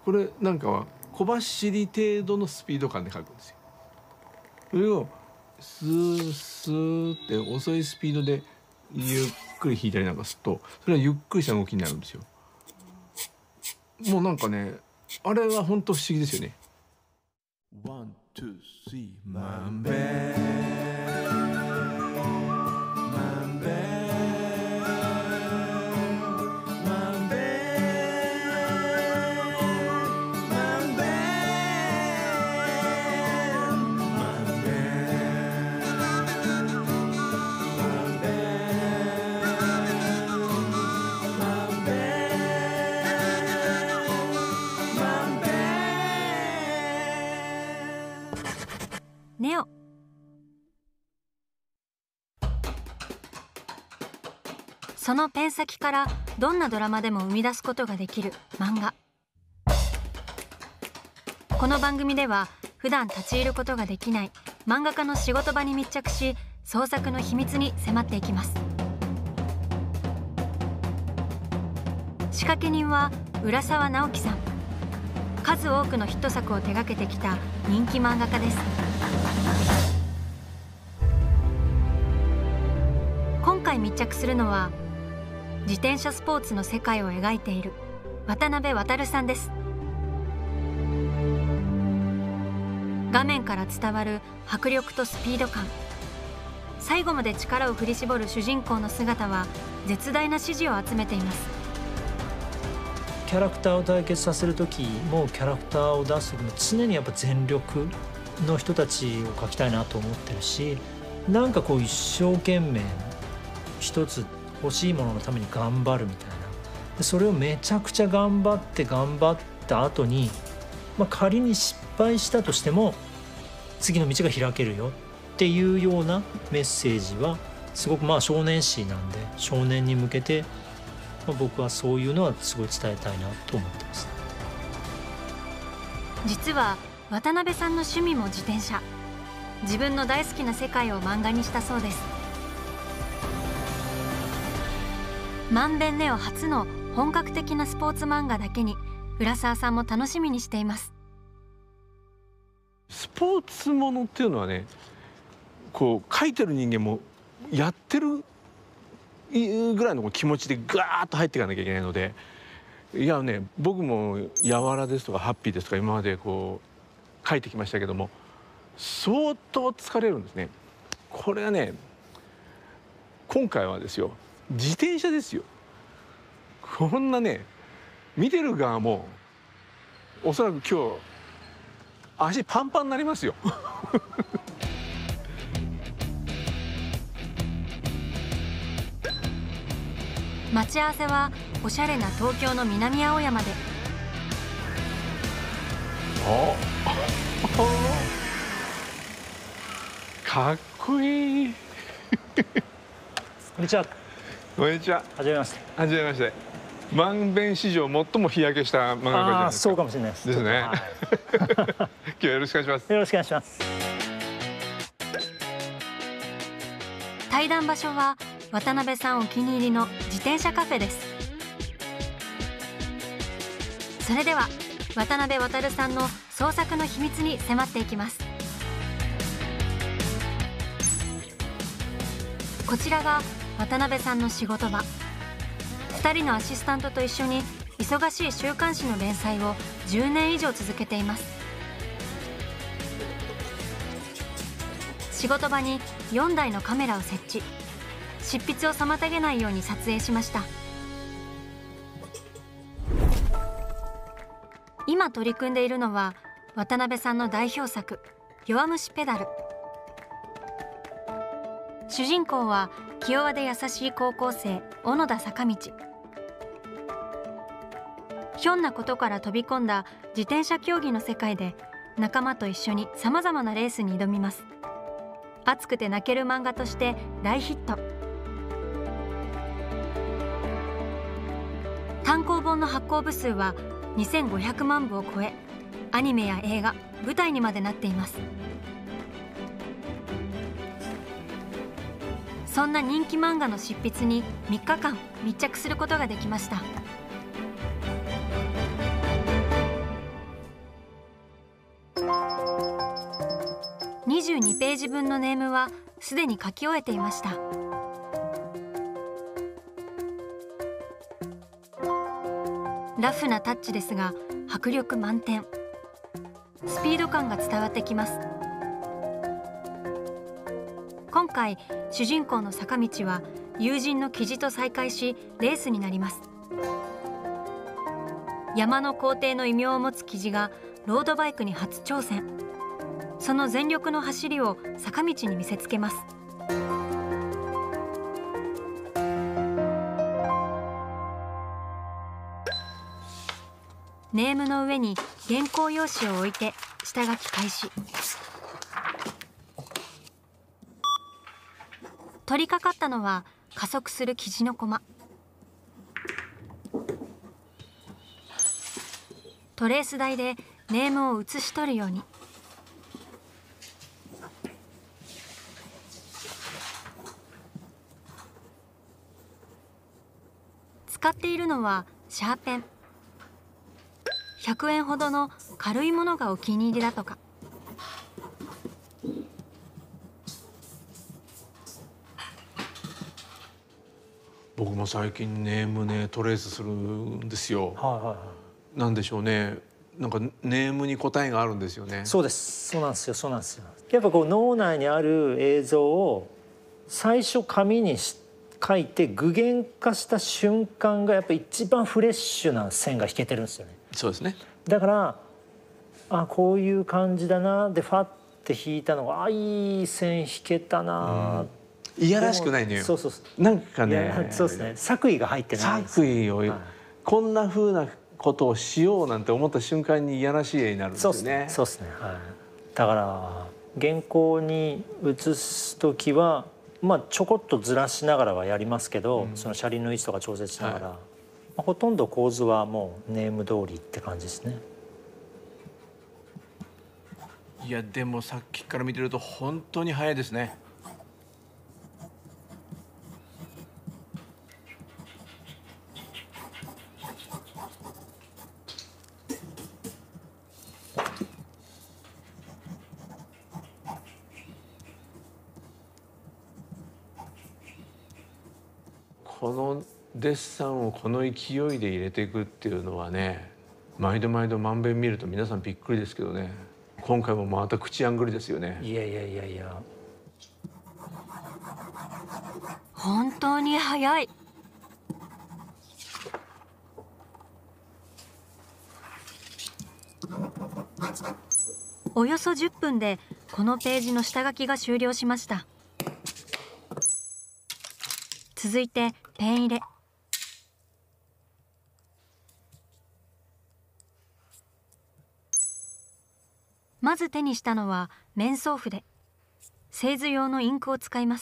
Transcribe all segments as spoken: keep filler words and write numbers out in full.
これなんかは小走り程度のスピード感で書くんですよ。それをスースーって遅いスピードでゆっくり弾いたりなんかすると、それはゆっくりした動きになるんですよ。もうなんかね、あれは本当不思議ですよね。ワン、ツー、スリー、マンベネオ。そのペン先からどんなドラマでも生み出すことができる漫画。この番組では普段立ち入ることができない漫画家の仕事場に密着し、創作の秘密に迫っていきます。仕掛け人は浦沢直樹さん。数多くのヒット作を手掛けてきた人気漫画家です。今回密着するのは自転車スポーツの世界を描いている渡辺航さんです。画面から伝わる迫力とスピード感、最後まで力を振り絞る主人公の姿は絶大な支持を集めています。 キャラクターを対決させる時もキャラクターを出す時も常にやっぱ全力の人たちを描きたいなと思ってるし、なんかこう一生懸命一つ欲しいもののために頑張るみたいな、でそれをめちゃくちゃ頑張って頑張った後に、まあ、仮に失敗したとしても次の道が開けるよっていうようなメッセージはすごく、まあ少年誌なんで少年に向けて、まあ、僕はそういうのはすごい伝えたいなと思ってます。 実は渡辺さんの趣味も自転車。自分の大好きな世界を漫画にしたそうです。まんべんネオ初の本格的なスポーツ漫画だけに浦沢さんも楽しみにしています。 スポーツものっていうのはね、こう書いてる人間もやってるぐらいの気持ちでガーッと入っていかなきゃいけないので、いやね、僕も「やわら」ですとか「ハッピー」ですとか今までこう書いてきましたけども、相当疲れるんですね。これはね、今回はですよ、自転車ですよ。こんなね、見てる側もおそらく今日足パンパンになりますよ。 待ち合わせはおしゃれな東京の南青山で。 おかっこいい。 こんにちは。 こんにちは。 はじめまして。 はじめまして。まんべん史上最も日焼けした漫画家じゃないですか。 そうかもしれないです。 ですね。 はい、 今日はよろしくお願いします。 よろしくお願いします。 対談場所は渡辺さんお気に入りの自転車カフェです。それでは渡辺航さんの創作の秘密に迫っていきます。こちらが渡辺さんの仕事場。ふたりのアシスタントと一緒に忙しい週刊誌の連載をじゅうねん以上続けています。仕事場によんだいのカメラを設置。執筆を妨げないように撮影しました。今取り組んでいるのは渡辺さんの代表作「弱虫ペダル」。主人公は気弱で優しい高校生小野田坂道。ひょんなことから飛び込んだ自転車競技の世界で仲間と一緒にさまざまなレースに挑みます。熱くて泣ける漫画として大ヒット。単行本の発行部数はにせんごひゃくまんぶを超え、アニメや映画、舞台にまでなっています。そんな人気漫画の執筆にみっかかん密着することができました。 じゅうにページ分のネームはすでに書き終えていました。ラフなタッチですが迫力満点、スピード感が伝わってきます。今回主人公の坂道は友人のキジと再会しレースになります。山の皇帝の異名を持つキジがロードバイクに初挑戦。その全力の走りを坂道に見せつけます。ネームの上に原稿用紙を置いて下書き開始。取り掛かったのは加速するキジのコマ。トレース台でネームを写し取るように。使っているのはシャーペン。ひゃくえんほどの軽いものがお気に入りだとか。 僕も最近ネームねトレースするんですよ。 はいはいはい。 なんでしょうね。なんかネームに答えがあるんですよね。 そうです。そうなんですよ。そうなんですよ。やっぱこう脳内にある映像を最初紙にし書いて具現化した瞬間がやっぱ一番フレッシュな線が引けてるんですよね。 そうですね。 だからあこういう感じだなでファッて引いたのがあいい線引けたな、 うん、いやらしくないのよ。 そうそうそう。 なんかね、 そうですね。作為が入ってないです。 作為を、 はい、 こんな風なことをしようなんて思った瞬間にいやらしい絵になるんですよね。 そうですね。はい。だから原稿に写す時はまあちょこっとずらしながらはやりますけど、うん、その車輪の位置とか調節しながら、はい、まあ、ほとんど構図はもうネーム通りって感じですね。 いやでもさっきから見てると本当に早いですね。このデッサンをこの勢いで入れていくっていうのはね、毎度毎度まんべん見ると皆さんびっくりですけどね、今回もまた口あんぐりですよね。 いやいやいやいや、 本当に早い。およそじゅっぷんでこのページの下書きが終了しました。続いてペン入れ。まず手にしたのは面相筆。製図用のインクを使います。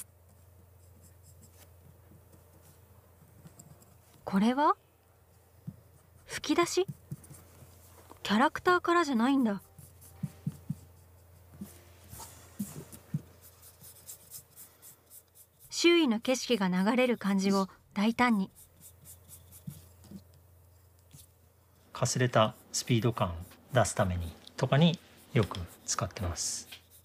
これは吹き出し？キャラクターからじゃないんだ。周囲の景色が流れる感じを大胆に。 かすれたスピード感出すためにとかによく使ってます。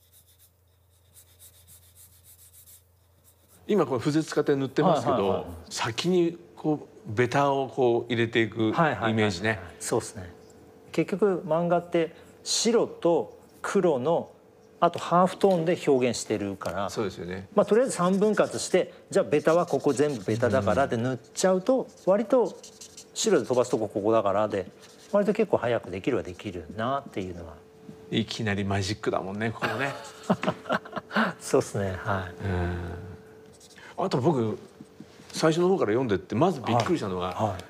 今これ筆使って塗ってますけど、はいはいはい、先にこうベタをこう入れていくイメージね。 そうですね。結局漫画って白と黒のあとハーフトーンで表現してるから、 そうですよね。 まあとりあえずさんぶん割してじゃあベタはここ全部ベタだからで塗っちゃうと、割と白で飛ばすとこここだからで割と結構早くできるはできるなっていうのは。 いきなりマジックだもんねここね。 そうですね。はい。 うん。あと僕最初の方から読んでってまずびっくりしたのが、はいはい、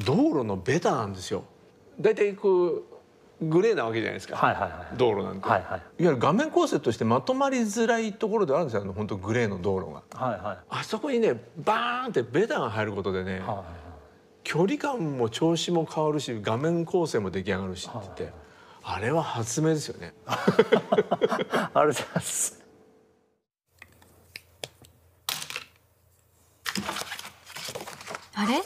道路のベタなんですよ。だいたいこうグレーなわけじゃないですか、はいはいはい、道路なんて、はいはい、いわゆる画面構成としてまとまりづらいところであるんですよ、本当グレーの道路が、はいはい、あそこにねバーンってベタが入ることでね、はいはい、距離感も調子も変わるし画面構成も出来上がるしって言って、はいはい、あれは発明ですよね。 ありがとうございます。 あれ？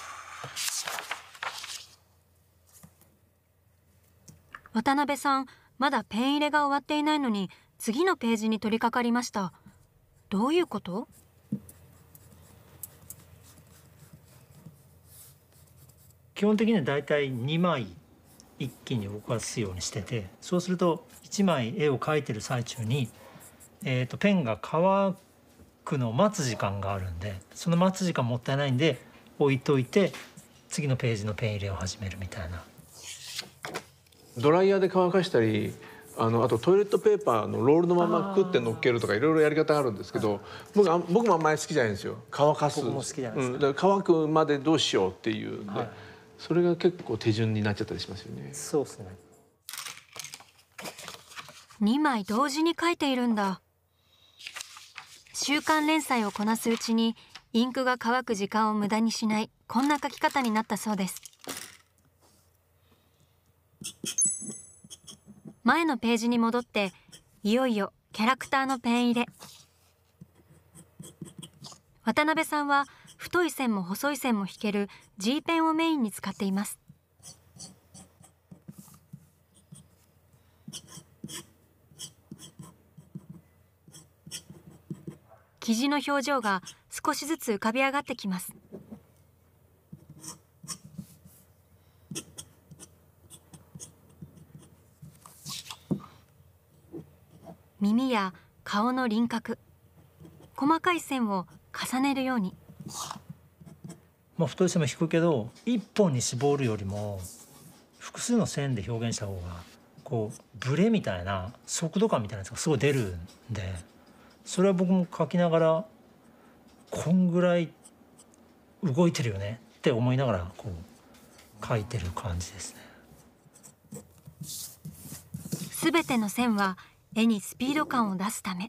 渡辺さん、 まだペン入れが終わっていないのに次のページに取り掛かりました。どういうこと？ 基本的にはだいたいにまい一気に動かすようにしてて、そうするといちまい絵を描いてる最中に、えーとペンが乾くのを待つ時間があるんで、その待つ時間もったいないんで置いといて次のページのペン入れを始めるみたいな。 ドライヤーで乾かしたり、あのあとトイレットペーパーのロールのままクッて乗っけるとかいろいろやり方があるんですけど、僕あ僕もあんまり好きじゃないんですよ、乾かす。 僕も好きじゃないですか。 うん、だから乾くまでどうしようっていうんで、 はい、 それが結構手順になっちゃったりしますよね。 そうですね。 にまい同時に描いているんだ。週刊連載をこなすうちにインクが乾く時間を無駄にしない、こんな描き方になったそうです。前のページに戻っていよいよキャラクターのペン入れ。渡辺さんは太い線も細い線も引ける G ペンをメインに使っています。生地の表情が少しずつ浮かび上がってきます。耳や顔の輪郭、細かい線を重ねるように。 まあ太い線も引くけど一本に絞るよりも複数の線で表現した方がこうブレみたいな速度感みたいなやつがすごい出るんで、それは僕も描きながらこんぐらい動いてるよねって思いながらこう描いてる感じですね。 すべての線は絵にスピード感を出すため。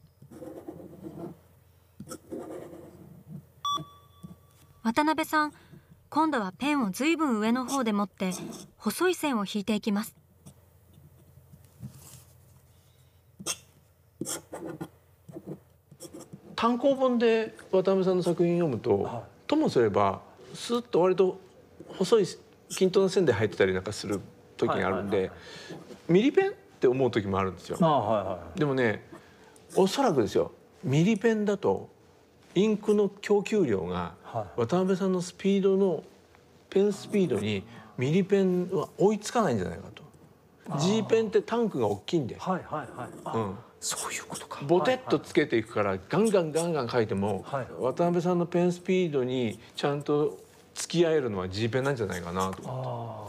渡辺さん、今度はペンをずいぶん上の方で持って細い線を引いていきます。 単行本で渡辺さんの作品読むと、はい、ともすればスッと割と細い均等な線で入ってたりなんかする時があるんで、ミリペンって思う時もあるんですよ。 あ、はいはい、 でもね、おそらくですよ、ミリペンだとインクの供給量が渡辺さんのスピードのペンスピードにミリペンは追いつかないんじゃないかと。G ペンってタンクが大きいんで、 はいはいはい、うん、そういうことか。 ボテッとつけていくからガンガンガンガン書いても、はい、渡辺さんのペンスピードにちゃんと付き合えるのは G ペンなんじゃないかなと思って。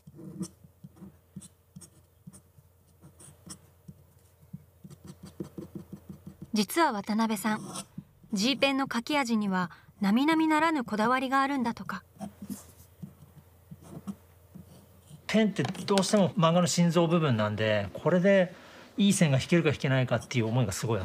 実は渡辺さん、G ペンの書き味には並々ならぬこだわりがあるんだとか。 ペンってどうしても漫画の心臓部分なんで、これでいい線が引けるか引けないかっていう思いがすごいあって、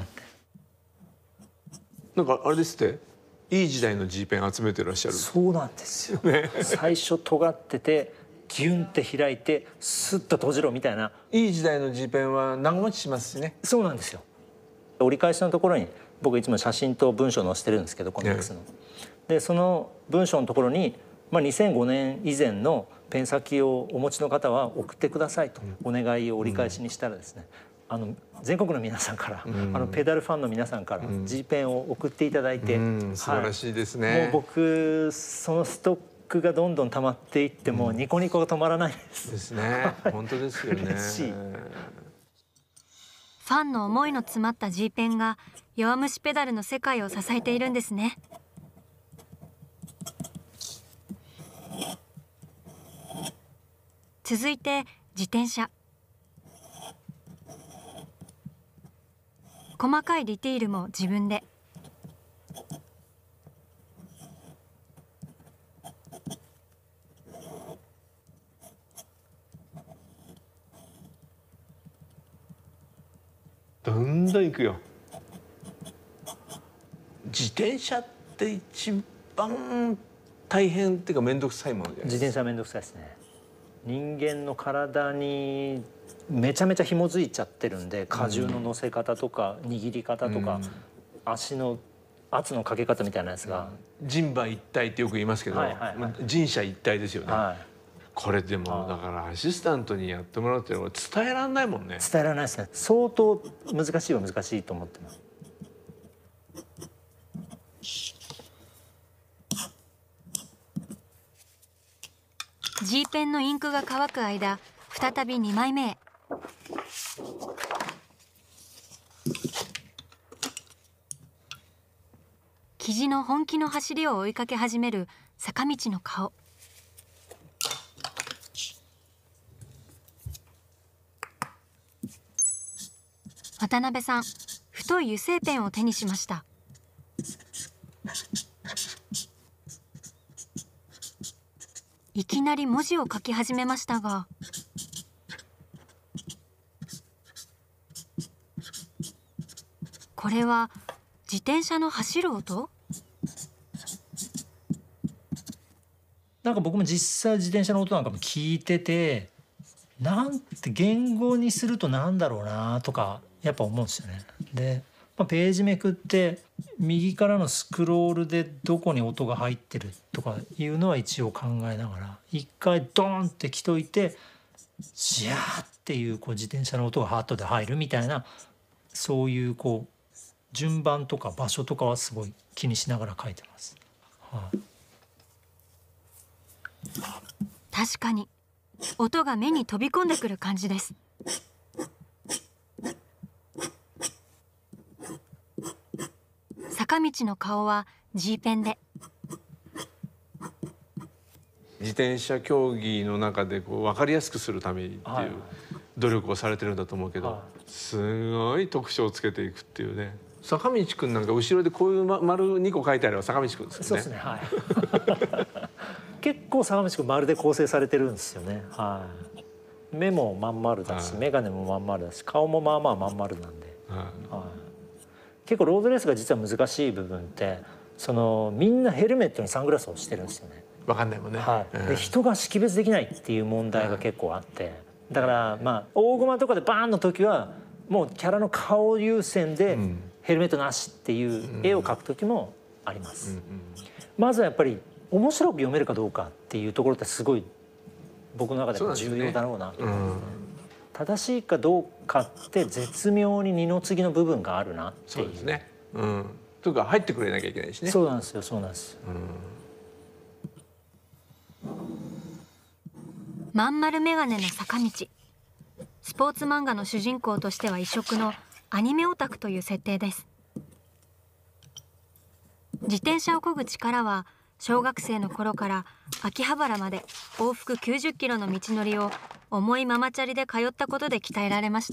なんかあれですって、いい時代の G ペン集めてらっしゃる。 そうなんですよ、ね、最初尖っててギュンって開いてスッと閉じろみたいな。 いい時代の G ペンは長持ちしますしね。 そうなんですよ。折り返しのところに僕いつも写真と文章を載せてるんですけど、コミックスの、ね、でその文章のところに、まあ、にせんごねん以前のペン先をお持ちの方は送ってくださいとお願いを折り返しにしたらですね、うん、あの全国の皆さんから、うん、あのペダルファンの皆さんから G ペンを送っていただいて、うんうん、 素晴らしいですね、はい、 もう僕そのストックがどんどん溜まっていってもうニコニコが止まらないです。 ですね。本当ですよね。 嬉しい。 ファンの思いの詰まった G ペンが弱虫ペダルの世界を支えているんですね。続いて自転車。細かいディティールも自分で。 どんどん行くよ。自転車って一番大変っていうか面倒くさいものじゃないですか。 自転車は面倒くさいですね。人間の体にめちゃめちゃ紐づいちゃってるんで、荷重の乗せ方とか握り方とか、うん、足の圧のかけ方みたいなやつが、 人馬一体ってよく言いますけど、はいはいはい、人車一体ですよね、はこれでもだからアシスタントにやってもらうっていうのは伝えられないもんね。 伝えられないですね。相当難しいは難しいと思ってます。 G ペンのインクが乾く間、再びにまいめへ。生地の本気の走りを追いかけ始める坂道の顔。渡辺さん、太い油性ペンを手にしました。いきなり文字を書き始めましたが、これは自転車の走る音？ なんか僕も実際自転車の音なんかも聞いてて、なんて言語にするとなんだろうなとかやっぱ思うんですよね。で、まあ、ページめくって右からのスクロールでどこに音が入ってるとかいうのは一応考えながら一回ドーンって来といて、ジャーっていうこう自転車の音がハートで入るみたいな、そういうこう順番とか場所とかはすごい気にしながら書いてます。はい、 確かに音が目に飛び込んでくる感じです。坂道の顔は G ペンで。 自転車競技の中でこう分かりやすくするためにっていう努力をされてるんだと思うけど、はい、すごい特徴をつけていくっていうね。坂道くんなんか後ろでこういう丸にこ書いてあれば坂道くんですよね。 そうですね、はい結構坂道くん丸で構成されてるんですよね。はい、目もまん丸だし、はい、眼鏡もまん丸だし、顔もまあまあまん丸なんで、はいはい、結構ロードレースが実は難しい部分って、そのみんなヘルメットにサングラスをしてるんですよね。 分かんないもんね、 はい、で人が識別できないっていう問題が結構あって、だからまあ大駒とかでバーンの時はもうキャラの顔優先でヘルメットなしっていう絵を描く時もあります。うんうん、まずはやっぱり面白く読めるかどうかっていうところってすごい僕の中でも重要だろうなと思いますね。正しいかどうかって絶妙に二の次の部分があるなっていう。そうですね。 うん。というか入ってくれなきゃいけないしね。 そうなんですよ、そうなんです。 うん、まん丸メガネの坂道。スポーツ漫画の主人公としては異色のアニメオタクという設定です。自転車を漕ぐ力は小学生の頃から秋葉原まで往復きゅうじゅっキロの道のりを重いママチャリで通ったことで鍛えられました。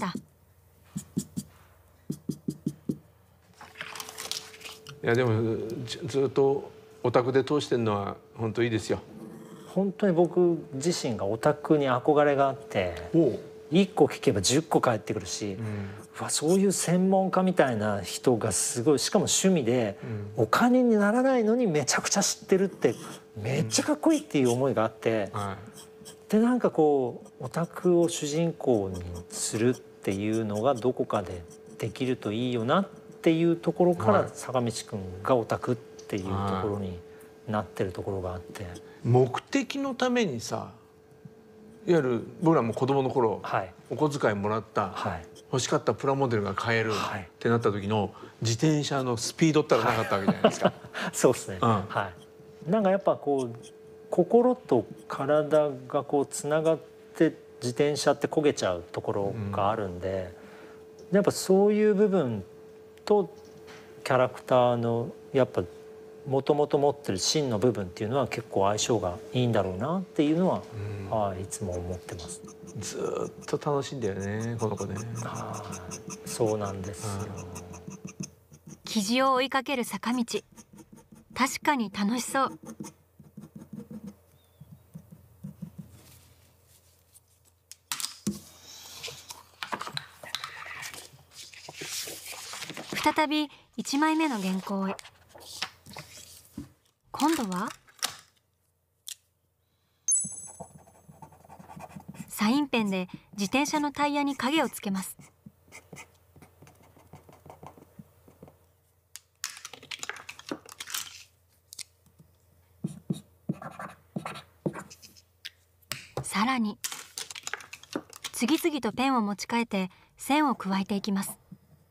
いやでもずっとオタクで通してるのは本当いいですよ。 本当に僕自身がオタクに憧れがあって、いっこ聞けばじゅっこ返ってくるし、うん、わそういう専門家みたいな人がすごい、しかも趣味で、うん、お金にならないのにめちゃくちゃ知ってるってめっちゃかっこいいっていう思いがあって、うんはい、でなんかこうオタクを主人公にするっていうのがどこかでできるといいよなっていうところから、はい、坂道くんがオタクっていうところになってるところがあって、 目的のためにさ、いわゆる僕らも子供の頃、はい、お小遣いもらった、はい、欲しかったプラモデルが買えるってなった時の自転車のスピードったらなかったわけじゃないですか。はい、 そうですね、うん、はい、なんかやっぱこう心と体がこうつながって自転車って焦げちゃうところがあるんで、うん、やっぱそういう部分とキャラクターのやっぱもともと持ってる芯の部分っていうのは結構相性がいいんだろうなっていうのは、うん、はい、いつも思ってます。 ずっと楽しいんだよね、この子ね。 はい、そうなんですよ。 生地を追いかける坂道、確かに楽しそう。再びいちまいめの原稿へ。今度はサインペンで自転車のタイヤに影をつけます。 らに次々とペンを持ち替えて線を加えていきます。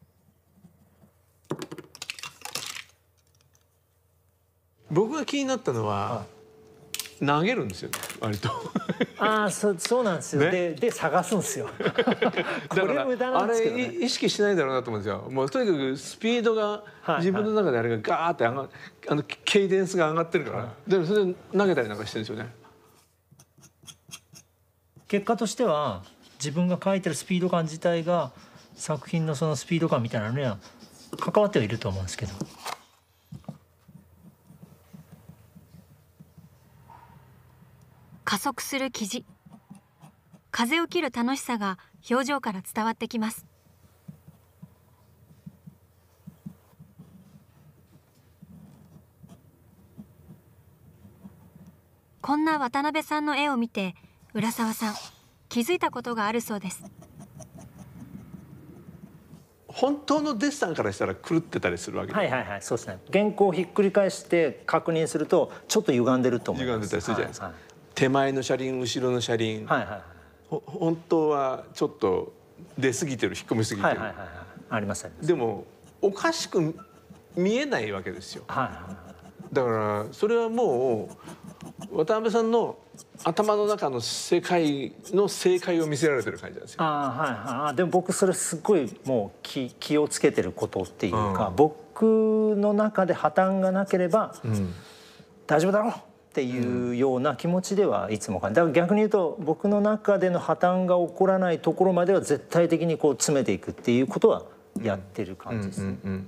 僕が気になったのは、投げるんですよね、割と。 ああ、そそうなんですよ。 ね、 でで探すんですよ。 だからあれ意識してないだろうなと思うんですよ。もうとにかくスピードが自分の中であれがガーって上があのケイデンスが上がってるから、でもそれで投げたりなんかしてるんですよね。 結果としては自分が書いてるスピード感自体が作品のそのスピード感みたいなのには関わってはいると思うんですけど。 加速する生地、風を切る楽しさが表情から伝わってきます。こんな渡辺さんの絵を見て浦沢さん気づいたことがあるそうです。 本当のデッサンからしたら狂ってたりするわけで、 はいはいはい、そうですね。原稿をひっくり返して確認するとちょっと歪んでると思います。 歪んでたりするじゃないですか。 はいはい、 手前の車輪後ろの車輪、はいはいはい、ほ本当はちょっと出過ぎてる、引っ込みすぎてる、はいはいはいはい、 ありますあります。 でもおかしく見えないわけですよ。はいはいはい、だからそれはもう渡辺さんの頭の中の世界の正解を見せられてる感じなんですよ。 あ、はいはい、でも僕それすごいもう 気, 気をつけてることっていうか、うん、僕の中で破綻がなければ、うん、大丈夫だろうっていうような気持ちではいつも感じ、だから逆に言うと僕の中での破綻が起こらないところまでは絶対的にこう詰めていくっていうことはやってる感じです。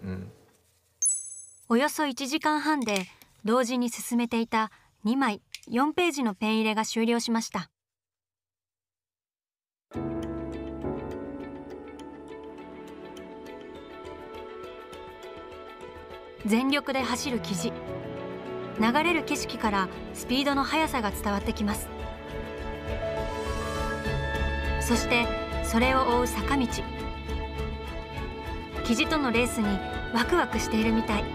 およそいちじかんはんで同時に進めていたにまいよんページのペン入れが終了しました。全力で走る生地、流れる景色からスピードの速さが伝わってきます。そしてそれを追う坂道、生地とのレースにワクワクしているみたい。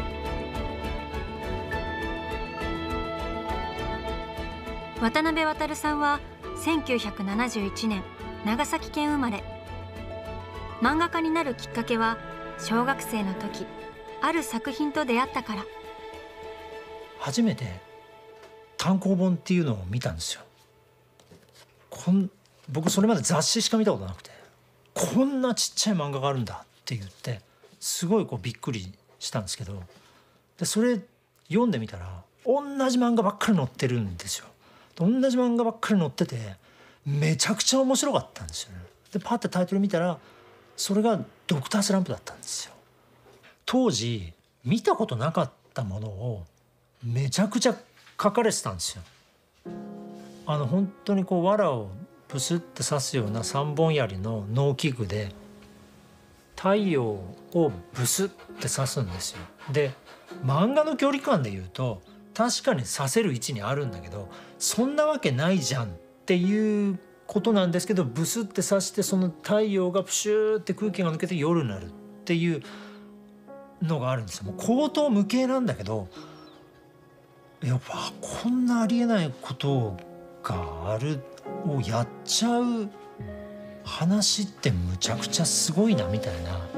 渡辺航さんはせんきゅうひゃくななじゅういちねん長崎県生まれ。漫画家になるきっかけは小学生の時ある作品と出会ったから。 初めて単行本っていうのを見たんですよ。こん僕それまで雑誌しか見たことなくて、こんなちっちゃい漫画があるんだって言ってすごいこうびっくりしたんですけど、でそれ読んでみたら同じ漫画ばっかり載ってるんですよ。同じ漫画ばっかり載っててめちゃくちゃ面白かったんですよね。でパッてタイトル見たらそれがドクタースランプだったんですよ。当時見たことなかったものをめちゃくちゃ書かれてたんですよ。あの本当にこう藁をブスって刺すような三本槍の農機具で太陽をブスって刺すんですよ。で漫画の距離感で言うと確かに刺せる位置にあるんだけどそんなわけないじゃんっていうことなんですけど、ブスって刺してその太陽がプシューって空気が抜けて夜になるっていうのがあるんですよ。もう口頭無形なんだけど、やっぱこんなありえないことがあるをやっちゃう話ってむちゃくちゃすごいなみたいな。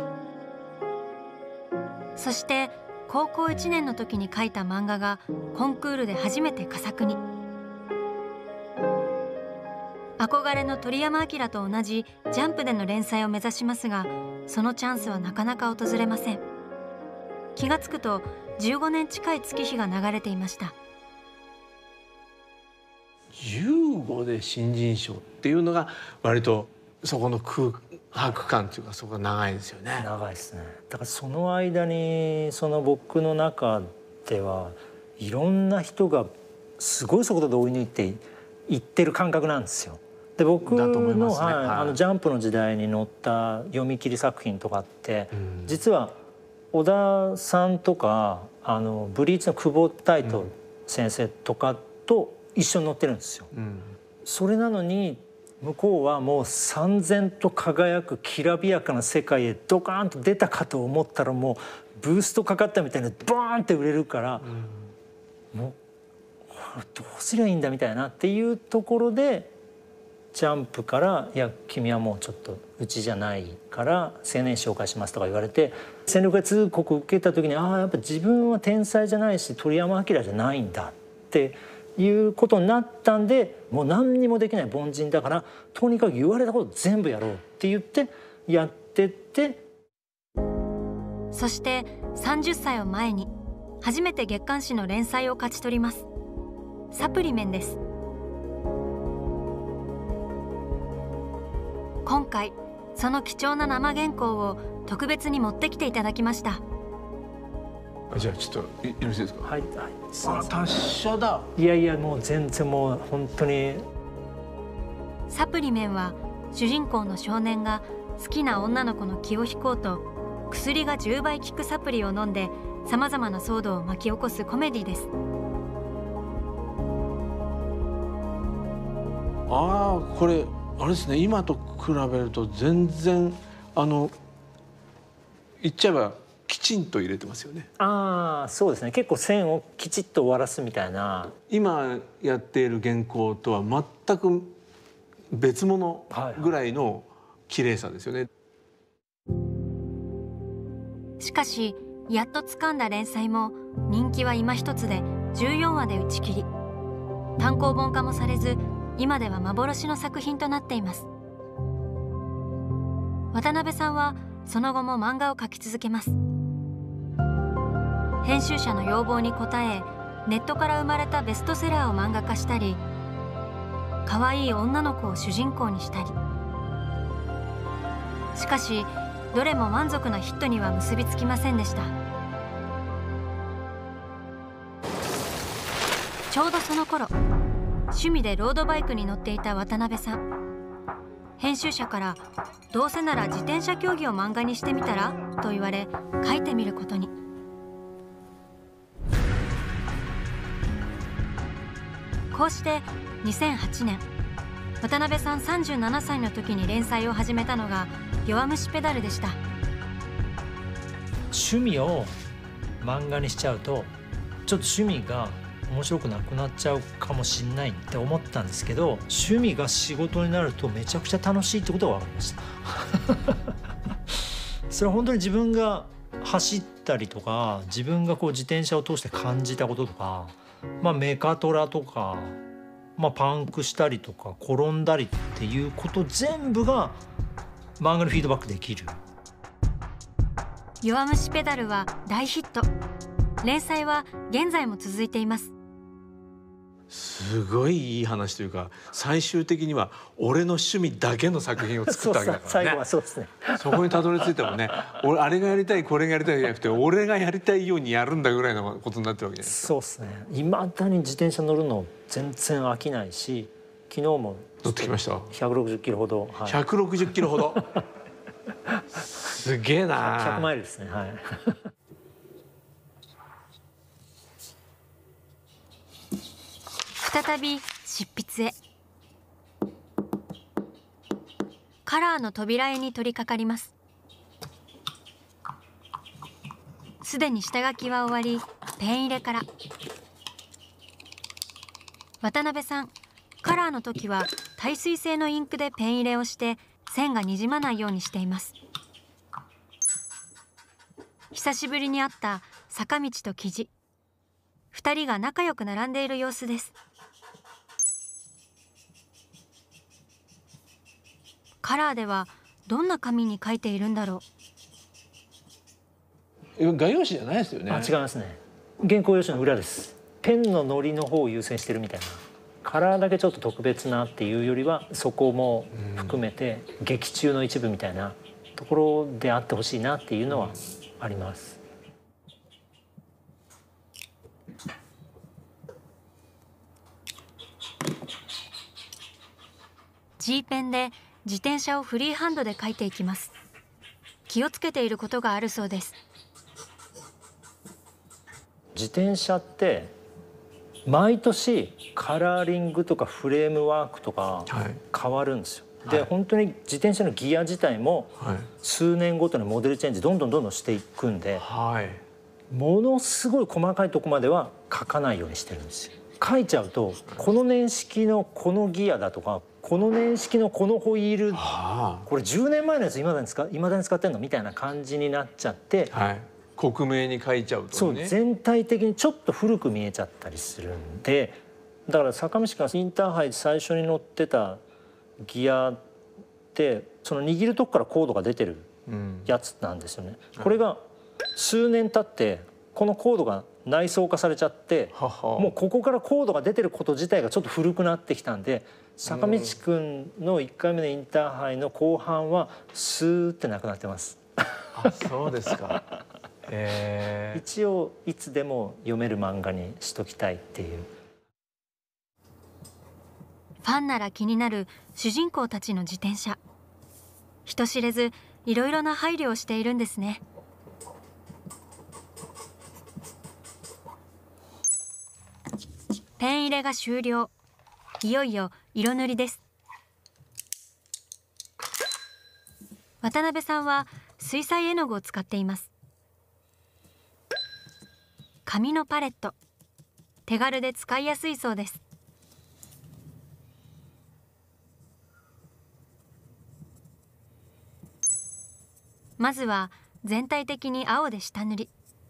そして高校いちねんの時に書いた漫画がコンクールで初めて佳作に。憧れの鳥山明と同じジャンプでの連載を目指しますが、そのチャンスはなかなか訪れません。気がつくとじゅうごねん近い月日が流れていました。 じゅうごで新人賞っていうのが割とそこの空白感というかそこが長いですよね。 長いですね。だからその間にその僕の中ではいろんな人がすごい速度で追い抜いていってる感覚なんですよ。で僕の、ね、はい、あのジャンプの時代に載った読み切り作品とかって、うん、実は小田さんとかあのブリーチの久保太斗先生とかと一緒に載ってるんですよ。うん、それなのに向こうはもう燦然と輝くきらびやかな世界へドカーンと出たかと思ったらもうブーストかかったみたいなボーンって売れるから、うん、もうどうすりゃいいんだみたいなっていうところでジャンプから「いや君はもうちょっとうちじゃないから青年誌紹介します」とか言われて戦力外通告受けた時にああやっぱ自分は天才じゃないし鳥山明じゃないんだっていうことになったんで、もう何にもできない凡人だからとにかく言われたこと全部やろうって言ってやってって。 そしてさんじゅっさいを前に初めて月刊誌の連載を勝ち取ります。サプリメンです。今回その貴重な生原稿を特別に持ってきていただきました。 じゃあちょっとよろしいですか。 はいはい。 あ、達者だ。 いやいやもう全然もう本当に。 サプリメンは主人公の少年が好きな女の子の気を引こうと薬がじゅうばい効くサプリを飲んでさまざまな騒動を巻き起こすコメディです。 ああ、これあれですね、今と比べると全然あの言っちゃえばきちんと入れてますよね。 ああそうですね、結構線をきちっと終わらすみたいな。 今やっている原稿とは全く別物ぐらいの綺麗さですよね。 しかしやっと掴んだ連載も人気は今一つでじゅうよんわで打ち切り、単行本化もされず今では幻の作品となっています。渡辺さんはその後も漫画を描き続けます。編集者の要望に応えネットから生まれたベストセラーを漫画化したり、可愛い女の子を主人公にしたり。しかしどれも満足なヒットには結びつきませんでした。ちょうどその頃趣味でロードバイクに乗っていた渡辺さん。編集者から「どうせなら自転車競技を漫画にしてみたら?」と言われ書いてみることに。こうしてにせんはちねん渡辺さんさんじゅうななさいの時に連載を始めたのが「弱虫ペダル」でした。 趣味を漫画にしちゃうとちょっと趣味が面白くなくなっちゃうかもしれないって思ったんですけど、趣味が仕事になるとめちゃくちゃ楽しいってことが分かりましたそれは本当に自分が走ったりとか自分がこう自転車を通して感じたこととか、まあ、メカトラとか、まあ、パンクしたりとか転んだりっていうこと全部が漫画にフィードバックできる。 弱虫ペダルは大ヒット。連載は現在も続いています。 すごいいい話というか、最終的には俺の趣味だけの作品を作ったわけだからね。 最後はそうですねそこにたどり着いてもね、俺あれがやりたいこれがやりたいじゃなくて俺がやりたいようにやるんだぐらいのことになってるわけじゃないですか。 そうですね。いまだに自転車乗るの全然飽きないし、昨日も乗ってきました。 ひゃくろくじゅっキロほど、はい、 ひゃくろくじゅっキロほどすげえな。 ひゃくマイルですね。はい再び執筆へ。カラーの扉絵に取り掛かります。すでに下書きは終わり、ペン入れから。渡辺さん、カラーの時は耐水性のインクでペン入れをして線がにじまないようにしています。久しぶりに会った坂道と雉、二人が仲良く並んでいる様子です。カラーではどんな紙に書いているんだろう。画用紙じゃないですよね。 あ、違いますね。原稿用紙の裏です。ペンの糊の方を優先してるみたいな。カラーだけちょっと特別なっていうよりはそこも含めて劇中の一部みたいなところであってほしいなっていうのはあります。 G ペンで自転車をフリーハンドで描いていきます。気をつけていることがあるそうです。 自転車って毎年カラーリングとかフレームワークとか変わるんですよ。はい、で、はい、本当に自転車のギア自体も数年ごとにモデルチェンジどんどんどんどんしていくんで、はい、ものすごい細かいとこまでは書かないようにしてるんですよ。書いちゃうとこの年式のこのギアだとかここの年式のこのホイール、 はこれじゅうねんまえのやついまだに使いまだに使ってんのみたいな感じになっちゃって、 あ、はい、克明に書いちゃうとね。 そう全体的にちょっと古く見えちゃったりするんで、だから坂道がインターハイ最初に乗ってたギアってその握るとこからコードが出てるやつなんですよね。うん、これが数年経ってこのコードが内装化されちゃって、ははもうここからコードが出てること自体がちょっと古くなってきたんで、坂道くんのいっかいめのインターハイの後半はスーってなくなってます。 あ、そうですか。えー、 一応いつでも読める漫画にしときたいっていう。 ファンなら気になる主人公たちの自転車。人知れずいろいろな配慮をしているんですね。ペン入れが終了。いよいよ色塗りです。渡辺さんは水彩絵の具を使っています。紙のパレット、手軽で使いやすいそうです。まずは全体的に青で下塗り。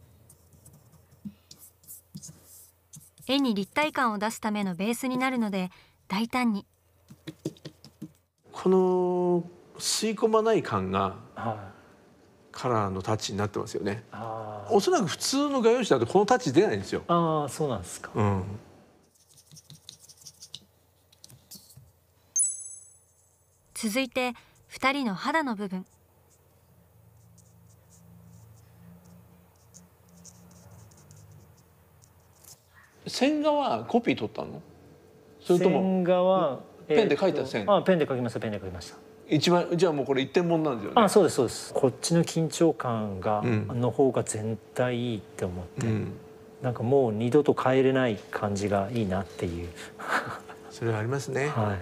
絵に立体感を出すためのベースになるので大胆に。 この吸い込まない感がカラーのタッチになってますよね。おそらく普通の画用紙だとこのタッチ出ないんですよ。 ああ、そうなんですか。うん、 続いてふたりの肌の部分。 線画はコピー取ったの？それとも線画はペンで描いた線？ あ、ペンで描きました。ペンで描きました。 一番じゃあもうこれ一点物なんですよね。 あ、そうですそうです。こっちの緊張感が、うん、の方が全体いいって思って、うん、なんかもう二度と変えれない感じがいいなっていう。 それはありますね。 はい。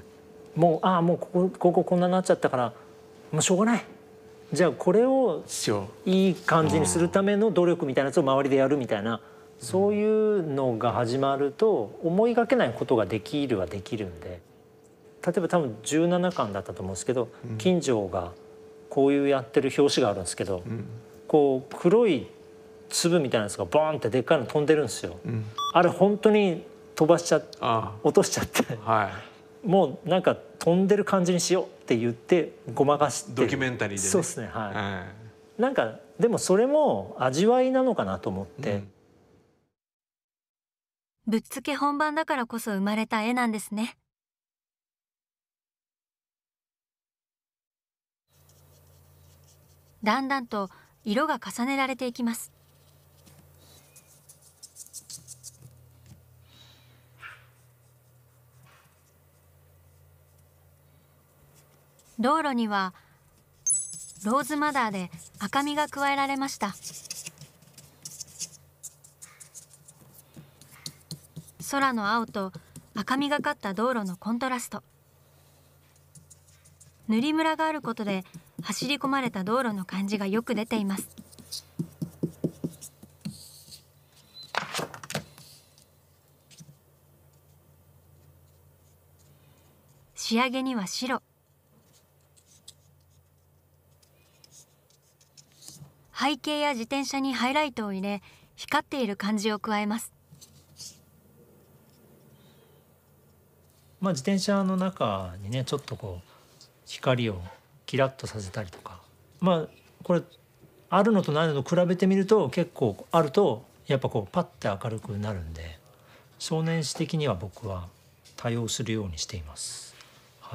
もうああもうこここここんなになっちゃったからもうしょうがない。じゃあこれをいい感じにするための努力みたいなやつを周りでやるみたいな。そういうのが始まると思いがけないことができるはできるんで、例えば多分じゅうななかんだったと思うんですけど、うん、金城がこういうやってる表紙があるんですけど、うん、こう黒い粒みたいなやつがボーンってでっかいの飛んでるんですよ。うん、あれ本当に飛ばしちゃ落としちゃって、はい、もうなんか飛んでる感じにしようって言ってごまかしてドキュメンタリーで、ね、 そうですね、はい、はい、なんかでもそれも味わいなのかなと思って。うん、 ぶっつけ本番だからこそ生まれた絵なんですね。だんだんと色が重ねられていきます。道路にはローズマダーで赤みが加えられました。空の青と赤みがかった道路のコントラスト。塗りムラがあることで走り込まれた道路の感じがよく出ています。仕上げには白。背景や自転車にハイライトを入れ、光っている感じを加えます。 まあ、自転車の中にねちょっとこう光をキラッとさせたりとか、まあこれあるのとないのと比べてみると結構あるとやっぱこうパッて明るくなるんで、少年誌的には僕は多用するようにしています。はい、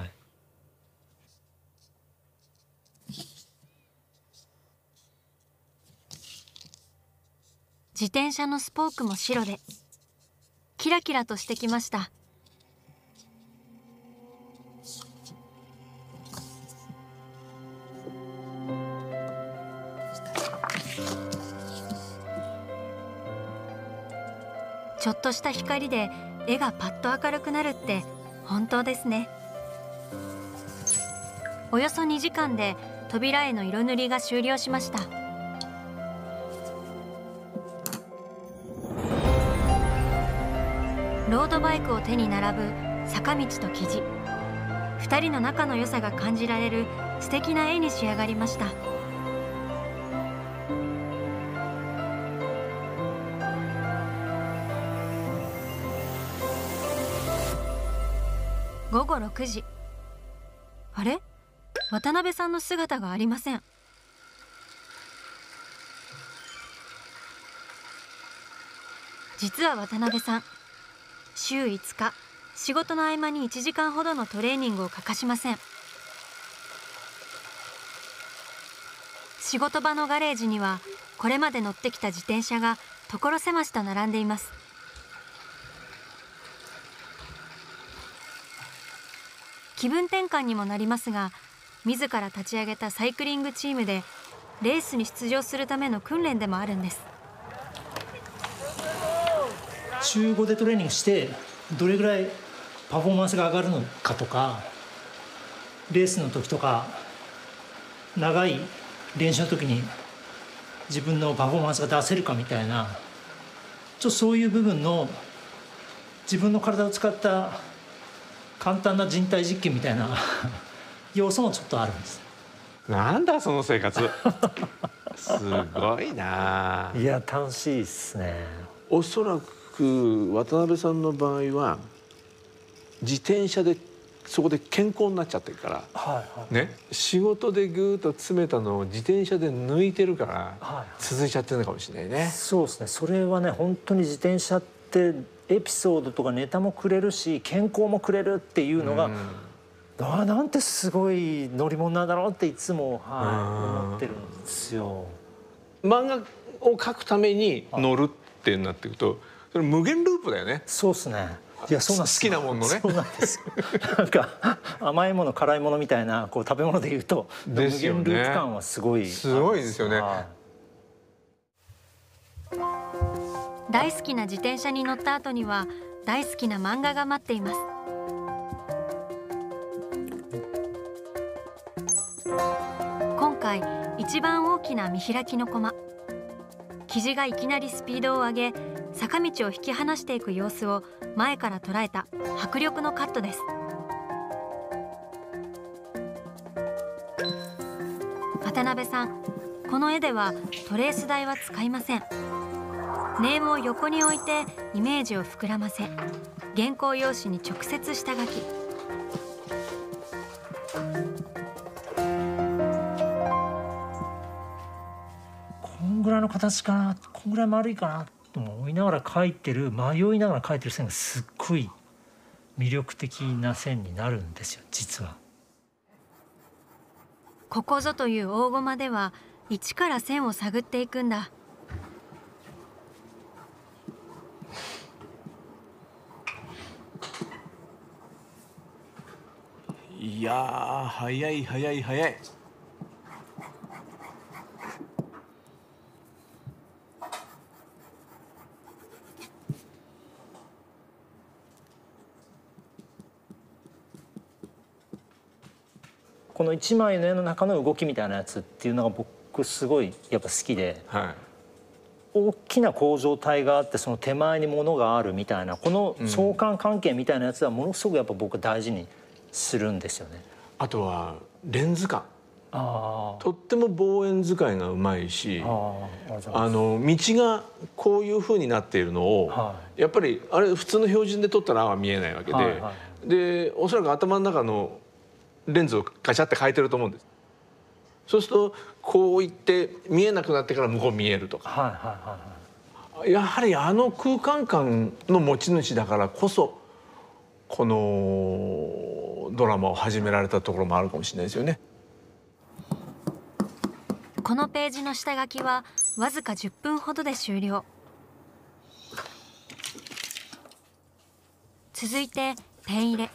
自転車のスポークも白でキラキラとしてきました。ちょっとした光で絵がパッと明るくなるって本当ですね。およそにじかんで扉絵の色塗りが終了しました。ロードバイクを手に並ぶ坂道と雉。 ふたりの仲の良さが感じられる素敵な絵に仕上がりました。ごごろくじ。あれ？渡辺さんの姿がありません。実は渡辺さん、週いつか仕事の合間にいちじかんほどのトレーニングを欠かしません。仕事場のガレージにはこれまで乗ってきた自転車が所狭しと並んでいます。気分転換にもなりますが、自ら立ち上げたサイクリングチームでレースに出場するための訓練でもあるんです。 週ごでトレーニングしてどれぐらいパフォーマンスが上がるのかとか、レースの時とか長い練習の時に自分のパフォーマンスが出せるかみたいな、ちょっとそういう部分の自分の体を使った簡単な人体実験みたいな要素もちょっとあるんです。 なんだその生活すごいな。 いや楽しいっすね。 おそらく渡辺さんの場合は自転車でそこで健康になっちゃってるから、 はいはいね、仕事でぐーっと詰めたのを自転車で抜いてるから続いちゃってるのかもしれないね。 そうですね。それはね本当に自転車ってエピソードとかネタもくれるし健康もくれるっていうのが、うん、あなんてすごい乗り物なんだろうっていつも、はい、思ってるんですよ。 漫画を描くために乗るってなっていくとそれ無限ループだよね。 そうですね。いやそうなんです。 好きなものね。 そうなんですよ。なんか甘いもの辛いものみたいなこう食べ物でいうと、ね、無限ループ感はすごいすごいですよね。 大好きな自転車に乗った後には大好きな漫画が待っています。今回一番大きな見開きのコマ、生地がいきなりスピードを上げ坂道を引き離していく様子を前から捉えた迫力のカットです。渡辺さん、この絵ではトレース台は使いません。ネームを横に置いてイメージを膨らませ、原稿用紙に直接下書き。 こんぐらいの形かな、こんぐらい丸いかなと思いながら描いてる、迷いながら描いてる線がすっごい魅力的な線になるんですよ実は。 ここぞという大駒では一から線を探っていくんだ。 いやー早い早い早い。 この一枚の絵の中の動きみたいなやつっていうのが僕すごいやっぱ好きで、はい、大きな工場体があってその手前に物があるみたいなこの相関関係みたいなやつはものすごくやっぱ僕大事にするんですよね。 あとはレンズ感、あとっても望遠使いがうまいし、ああの道がこういう風になっているのを、はい、やっぱりあれ普通の標準で撮ったら見えないわけで、はいはい、でおそらく頭の中のレンズをガチャって変えてると思うんです。そうするとこういって見えなくなってから向こう見えるとか、はいはいはいはい、やはりあの空間感の持ち主だからこそこのドラマを始められたところもあるかもしれないですよね。 このページの下書きはわずかじゅっぷんほどで終了。続いてペン入れ。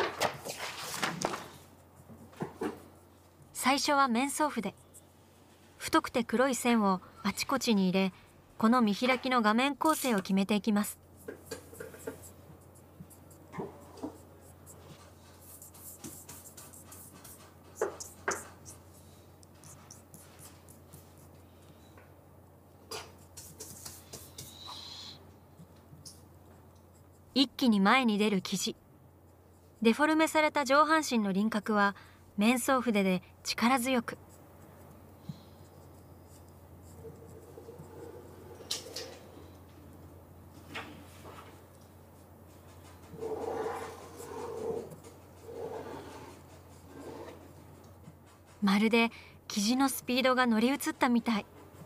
最初は面相筆。太くて黒い線をあちこちに入れ、この見開きの画面構成を決めていきます。一気に前に出る生地。 デフォルメされた上半身の輪郭は面相筆で力強く。まるで生地のスピードが乗り移ったみたい。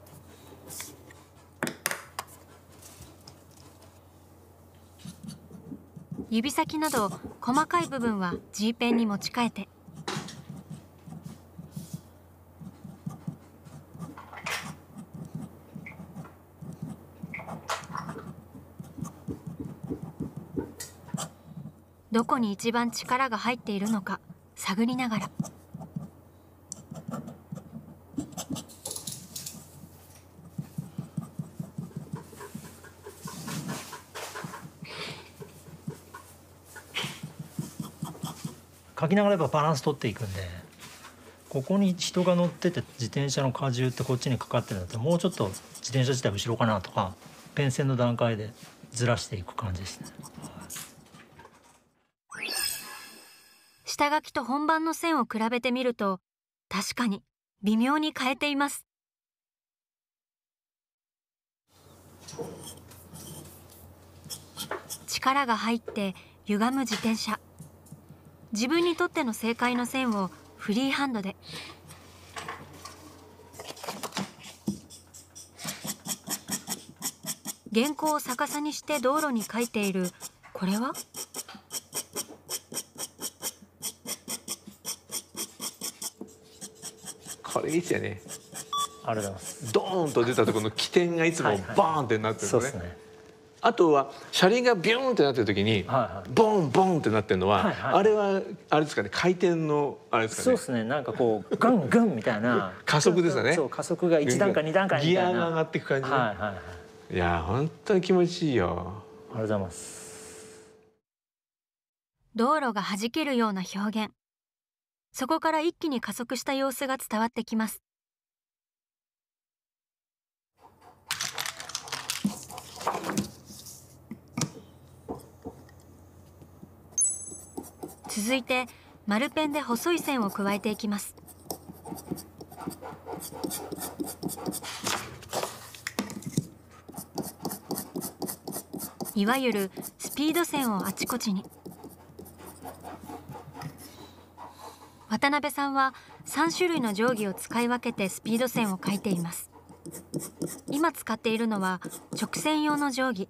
指先など細かい部分は G ペンに持ち替えて。どこに一番力が入っているのか探りながら。 描きながらやっぱバランス取っていくんで、ここに人が乗ってて自転車の荷重ってこっちにかかってるんだったらもうちょっと自転車自体後ろかなとか、ペン線の段階でずらしていく感じですね。 下書きと本番の線を比べてみると確かに微妙に変えています。力が入って歪む自転車。自分にとっての正解の線をフリーハンドで。原稿を逆さにして道路に書いているこれは？ これいいですよね。 ありがとうございます。 ドーンと出たところの起点がいつもバーンってなってるのね。 そうですね。 あとは車輪がビューンってなってる時にボンボンってなってるのは、あれはあれですかね、回転のあれですかね。 そうですね。なんかこうガンガンみたいな加速ですよね。 そう、加速がいち段階に段階みたいな。 ギアが上がっていく感じね。 はいはいはい。 いや本当に気持ちいいよ。 ありがとうございます。 道路が弾けるような表現。そこから一気に加速した様子が伝わってきます。続いて丸ペンで細い線を加えていきます。いわゆるスピード線をあちこちに。渡辺さんはさん種類の定規を使い分けてスピード線を描いています。今使っているのは直線用の定規。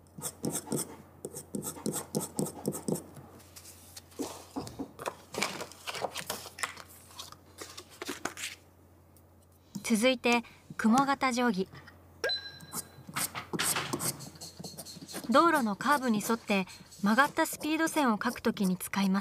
続いて雲形定規。道路のカーブに沿って曲がったスピード線を描くときに使います。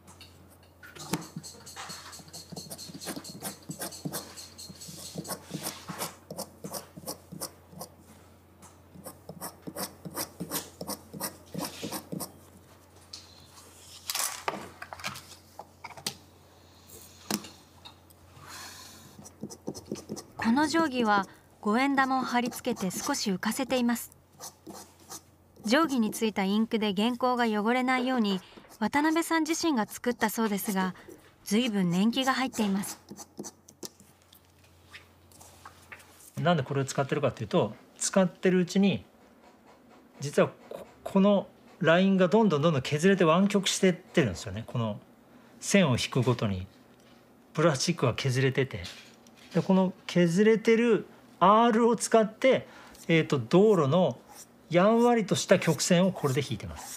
この定規は五円玉を貼り付けて少し浮かせています。定規についたインクで原稿が汚れないように渡辺さん自身が作ったそうですが、随分年季が入っています。 なんでこれを使ってるかっていうと、使ってるうちに実はこのラインがどんどんどんどん削れて湾曲してってるんですよね。この線を引くごとにプラスチックが削れてて、でこの削れてる アール を使って、えーと道路のやんわりとした曲線をこれで引いてます。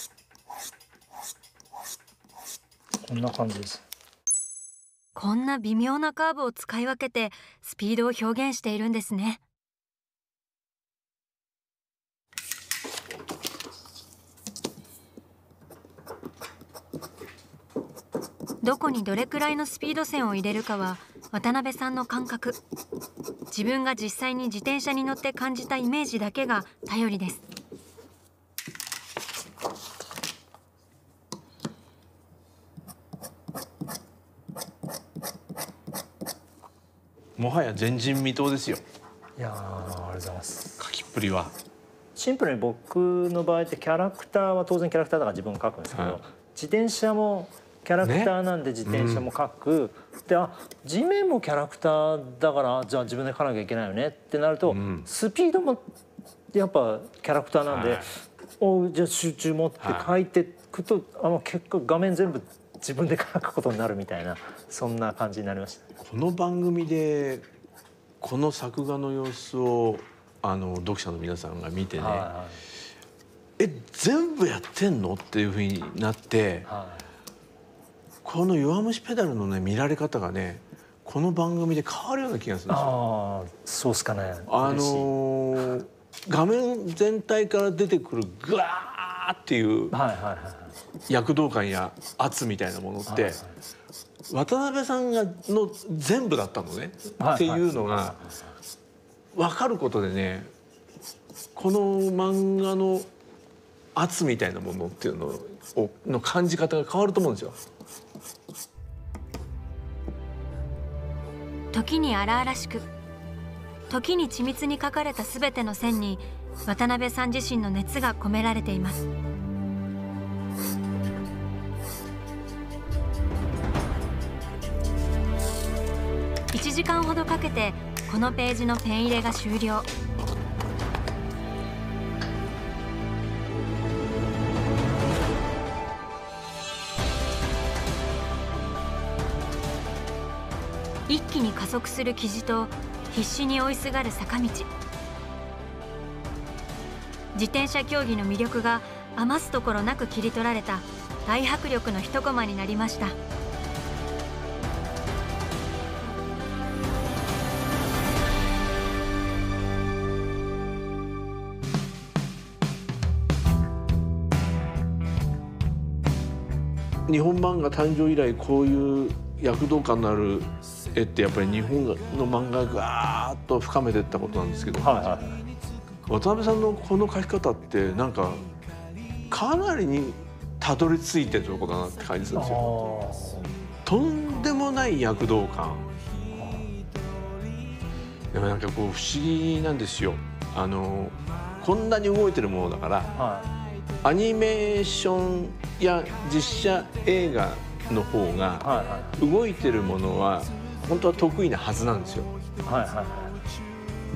こんな感じです。 こんな微妙なカーブを使い分けてスピードを表現しているんですね。どこにどれくらいのスピード線を入れるかは渡辺さんの感覚。自分が実際に自転車に乗って感じたイメージだけが頼りです。 もはや前人未到ですよ。 いやー、ありがとうございます。 描きっぷりは。 シンプルに僕の場合ってキャラクターは当然キャラクターだから自分が描くんですけど、 はい、 自転車もキャラクターなんで自転車も描く、ね、であ地面もキャラクターだからじゃあ自分で描かなきゃいけないよねってなると、うん、スピードもやっぱキャラクターなんで、はい、おじゃあ集中持って描いていくと、はい、あの結果画面全部自分で描くことになるみたいな、そんな感じになりました。 この番組でこの作画の様子をあの読者の皆さんが見てね、はいはい、え全部やってんのっていうふうになって、はい、この弱虫ペダルのね見られ方がねこの番組で変わるような気がするんですよ。 ああそうっすかね。 あのー、画面全体から出てくるグワーっていう躍動感や圧みたいなものって、はいはい、渡辺さんがの全部だったのね、はいはい、っていうのが分かることでね、この漫画の圧みたいなものっていうのをの感じ方が変わると思うんですよ。 時に荒々しく、時に緻密に描かれた全ての線に渡辺さん自身の熱が込められています。いちじかんほどかけてこのページのペン入れが終了。一気に加速する生地と必死に追いすがる坂道。自転車競技の魅力が余すところなく切り取られた大迫力の一コマになりました。 日本漫画誕生以来こういう躍動感のある絵ってやっぱり日本の漫画がガーッと深めていったことなんですけど、はいはい、渡辺さんのこの描き方ってなんかかなりにたどり着いてるとこだなって感じするんですよ。とんでもない躍動感。でもなんかこう不思議なんですよ。あのこんなに動いてるものだから、はい、アニメーションや実写映画の方が動いてるものは本当は得意なはずなんですよ。はいはい、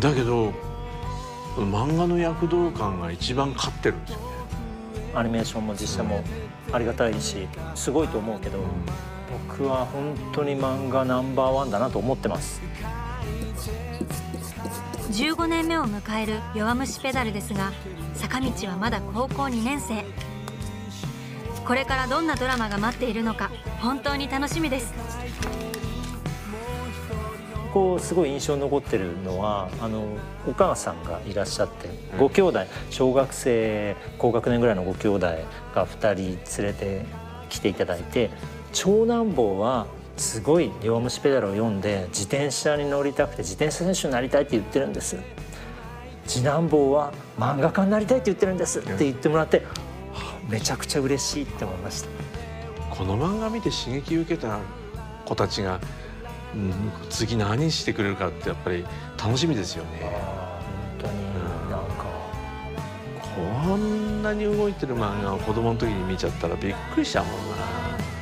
だけど漫画の躍動感が一番勝ってるんですよね。 アニメーションも実写もありがたいしすごいと思うけど、うん、僕は本当に漫画ナンバーワンだなと思ってます。 じゅうごねんめを迎える弱虫ペダルですが、坂道はまだ高校にねん生。これからどんなドラマが待っているのか本当に楽しみです。 こうすごい印象に残ってるのはあのお母さんがいらっしゃって、うん、ご兄弟小学生高学年ぐらいのご兄弟がふたり連れてきていただいて、長男坊はすごい弱虫ペダルを読んで自転車に乗りたくて自転車選手になりたいって言ってるんです。次男坊は漫画家になりたいって言ってるんですって言ってもらって、めちゃくちゃ嬉しいって思いました。 この漫画見て刺激を受けた子たちが、うん、次何してくれるかってやっぱり楽しみですよね。 あ本当に、うん、なんかこんなに動いてる漫画を子供の時に見ちゃったらびっくりしちゃうもんな。